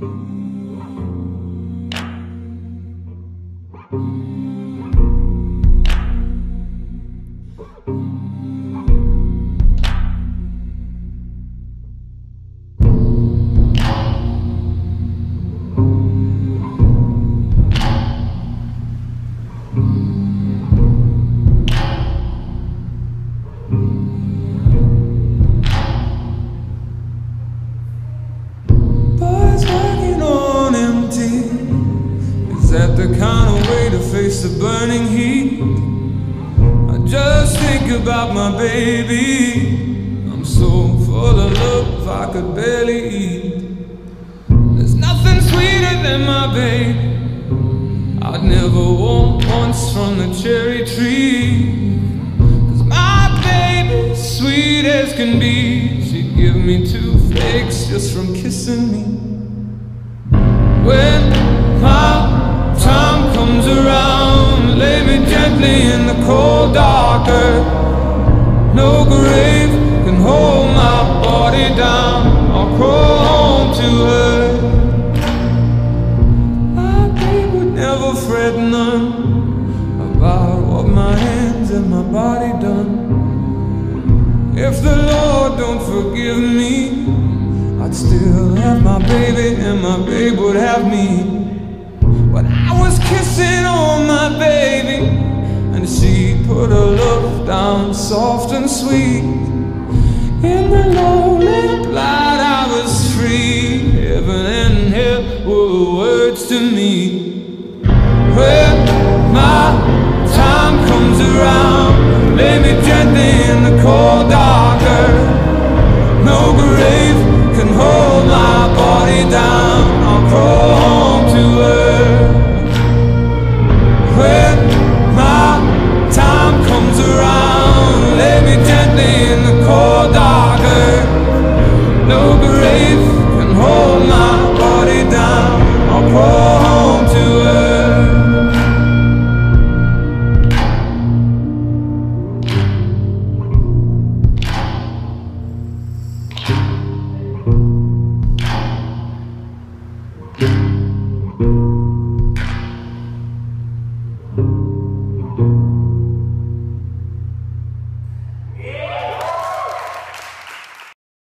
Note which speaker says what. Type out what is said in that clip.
Speaker 1: Is that the kind of way to face the burning heat? I just think about my baby. I'm so full of love I could barely eat. There's nothing sweeter than my baby. I'd never want once from the cherry tree. 'Cause my baby's sweet as can be. She'd give me toothaches just from kissing me. When my time comes around, lay me gently in the cold dark earth. No grave can hold my body down. I'll crawl home to her. My baby would never fret none about what my hands and my body done. If the Lord don't forgive me, I'd still have my baby and my babe would have me. When I was kissing on my baby, and she put her love down soft and sweet in the Lord.